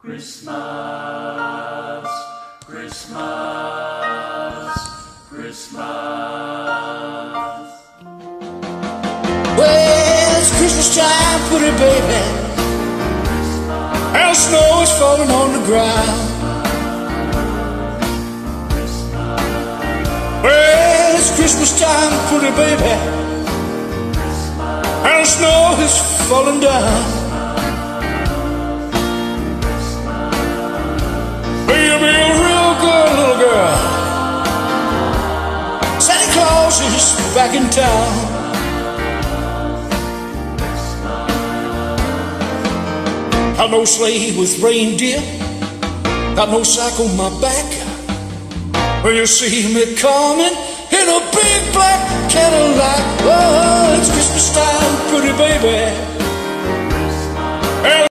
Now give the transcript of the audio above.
Christmas, Christmas, Christmas. Well, it's Christmas time, pretty baby, and snow is falling on the ground. Well, it's Christmas time, pretty baby, and snow is falling down. Baby, a real good little girl, Santa Claus is back in town. Got no sleigh with reindeer, got no sack on my back. When you see me coming in a big black Cadillac, oh, it's Christmas time, pretty baby.